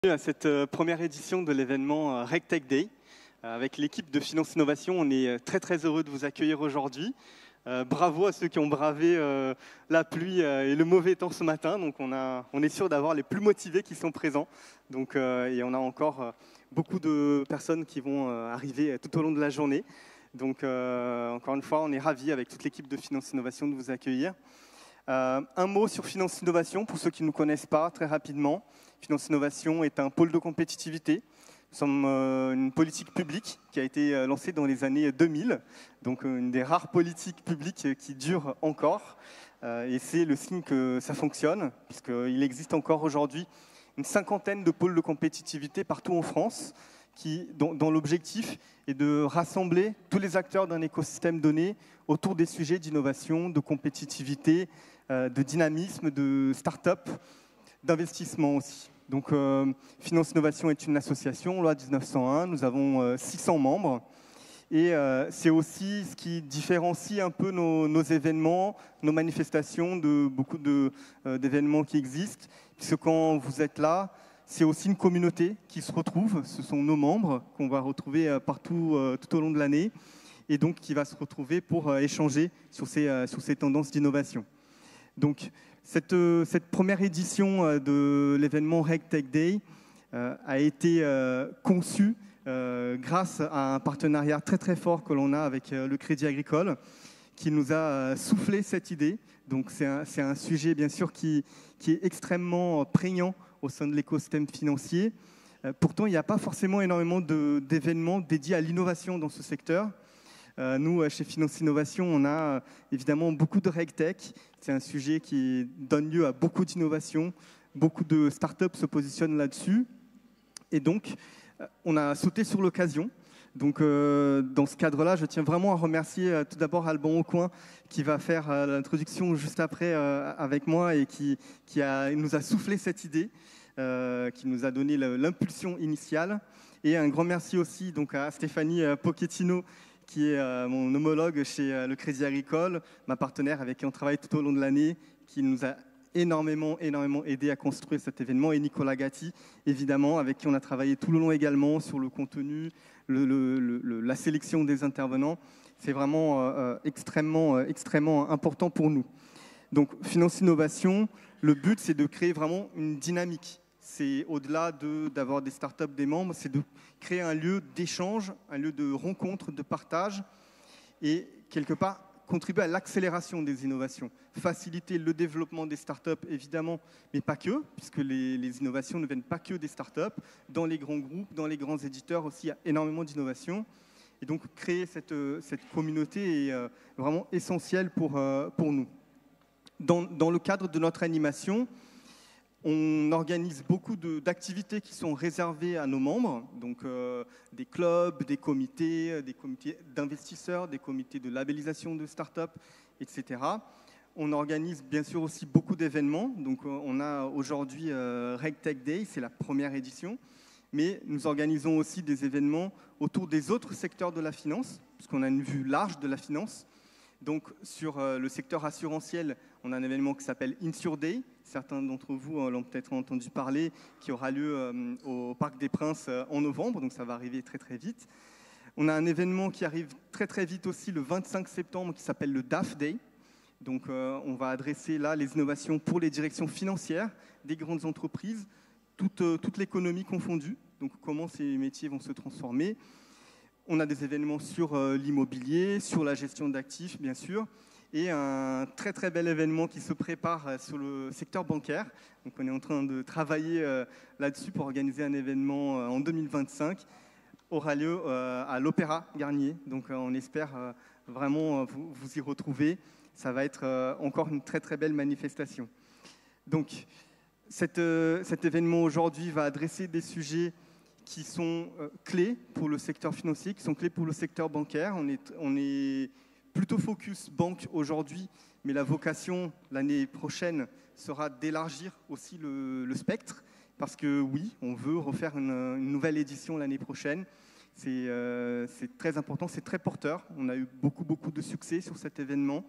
À cette première édition de l'événement RegTech Day. Avec l'équipe de Finance Innovation, on est très heureux de vous accueillir aujourd'hui. Bravo à ceux qui ont bravé la pluie et le mauvais temps ce matin. Donc on est sûr d'avoir les plus motivés qui sont présents. Donc, et on a encore beaucoup de personnes qui vont arriver tout au long de la journée. Donc encore une fois, on est ravis avec toute l'équipe de Finance Innovation de vous accueillir. Un mot sur Finance Innovation, pour ceux qui ne nous connaissent pas, très rapidement. Finance Innovation est un pôle de compétitivité. Nous sommes une politique publique qui a été lancée dans les années 2000, donc une des rares politiques publiques qui durent encore. Et c'est le signe que ça fonctionne, puisqu'il existe encore aujourd'hui une cinquantaine de pôles de compétitivité partout en France, dont l'objectif est de rassembler tous les acteurs d'un écosystème donné autour des sujets d'innovation, de compétitivité, de dynamisme, de start-up, d'investissement aussi. Donc, Finance Innovation est une association, loi 1901, nous avons 600 membres. Et c'est aussi ce qui différencie un peu nos événements, nos manifestations de beaucoup d'événements qui existent, puisque quand vous êtes là, c'est aussi une communauté qui se retrouve, ce sont nos membres qu'on va retrouver partout tout au long de l'année, et donc qui va se retrouver pour échanger sur ces tendances d'innovation. Donc, cette première édition de l'événement RegTech Day a été conçue grâce à un partenariat très fort que l'on a avec le Crédit Agricole, qui nous a soufflé cette idée. Donc, c'est un sujet, bien sûr, qui est extrêmement prégnant au sein de l'écosystème financier. Pourtant, il n'y a pas forcément énormément d'événements dédiés à l'innovation dans ce secteur. Nous, chez Finance Innovation, on a évidemment beaucoup de RegTech. C'est un sujet qui donne lieu à beaucoup d'innovations. Beaucoup de startups se positionnent là-dessus. Et donc, on a sauté sur l'occasion. Donc, dans ce cadre-là, je tiens vraiment à remercier tout d'abord Alban Aucoin, qui va faire l'introduction juste après avec moi et qui nous a soufflé cette idée, qui nous a donné l'impulsion initiale. Et un grand merci aussi donc, à Stéphanie Pochettino, qui est mon homologue chez le Crédit Agricole, ma partenaire avec qui on travaille tout au long de l'année, qui nous a énormément aidé à construire cet événement, et Nicolas Gatti, évidemment, avec qui on a travaillé tout le long également sur le contenu, la sélection des intervenants. C'est vraiment extrêmement important pour nous. Donc, Finance Innovation, le but, c'est de créer vraiment une dynamique. C'est au-delà d'avoir des startups, des membres, c'est de créer un lieu d'échange, un lieu de rencontre, de partage, et quelque part contribuer à l'accélération des innovations, faciliter le développement des startups évidemment, mais pas que, puisque les innovations ne viennent pas que des startups. Dans les grands groupes, dans les grands éditeurs aussi, il y a énormément d'innovations. Et donc créer cette communauté est vraiment essentiel pour nous. Dans le cadre de notre animation, on organise beaucoup d'activités qui sont réservées à nos membres, donc des clubs, des comités d'investisseurs, des comités de labellisation de start-up, etc. On organise bien sûr aussi beaucoup d'événements. Donc on a aujourd'hui RegTech Day, c'est la première édition, mais nous organisons aussi des événements autour des autres secteurs de la finance, puisqu'on a une vue large de la finance. Donc, sur le secteur assurantiel, on a un événement qui s'appelle Insure Day. Certains d'entre vous l'ont peut-être entendu parler, qui aura lieu au Parc des Princes en novembre, donc ça va arriver très vite. On a un événement qui arrive très vite aussi, le 25 septembre, qui s'appelle le DAF Day. Donc, on va adresser là les innovations pour les directions financières des grandes entreprises, toute l'économie confondue, donc comment ces métiers vont se transformer. On a des événements sur l'immobilier, sur la gestion d'actifs, bien sûr, et un très bel événement qui se prépare sur le secteur bancaire. Donc, on est en train de travailler là-dessus pour organiser un événement en 2025, aura lieu à l'Opéra Garnier. Donc, on espère vraiment vous y retrouver. Ça va être encore une très belle manifestation. Donc, cet événement aujourd'hui va adresser des sujets qui sont clés pour le secteur financier, qui sont clés pour le secteur bancaire. On est plutôt focus banque aujourd'hui, mais la vocation l'année prochaine sera d'élargir aussi le spectre, parce que oui, on veut refaire une nouvelle édition l'année prochaine. C'est très important, c'est très porteur. On a eu beaucoup de succès sur cet événement.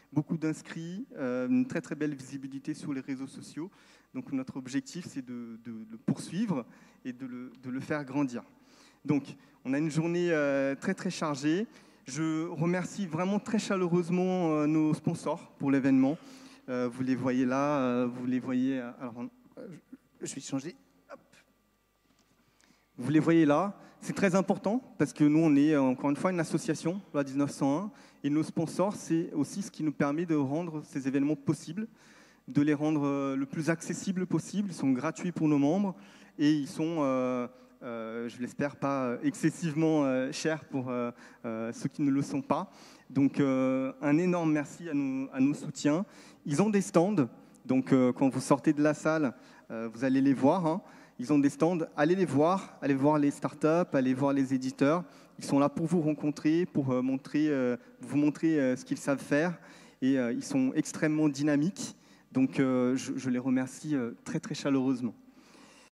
beaucoup d'inscrits, une très très belle visibilité sur les réseaux sociaux. Donc notre objectif, c'est de le poursuivre et de le faire grandir. Donc on a une journée très très chargée. Je remercie vraiment très chaleureusement nos sponsors pour l'événement. Vous les voyez là, vous les voyez... alors, je vais changer. Hop. Vous les voyez là. C'est très important parce que nous, on est encore une fois une association, loi 1901, et nos sponsors, c'est aussi ce qui nous permet de rendre ces événements possibles, de les rendre le plus accessibles possible. Ils sont gratuits pour nos membres et ils sont, je l'espère, pas excessivement chers pour ceux qui ne le sont pas. Donc, un énorme merci à nos soutiens. Ils ont des stands, donc quand vous sortez de la salle, vous allez les voir, hein. Ils ont des stands, allez voir les startups, allez voir les éditeurs. Ils sont là pour vous rencontrer, pour vous montrer ce qu'ils savent faire. Et ils sont extrêmement dynamiques. Donc je les remercie très très chaleureusement.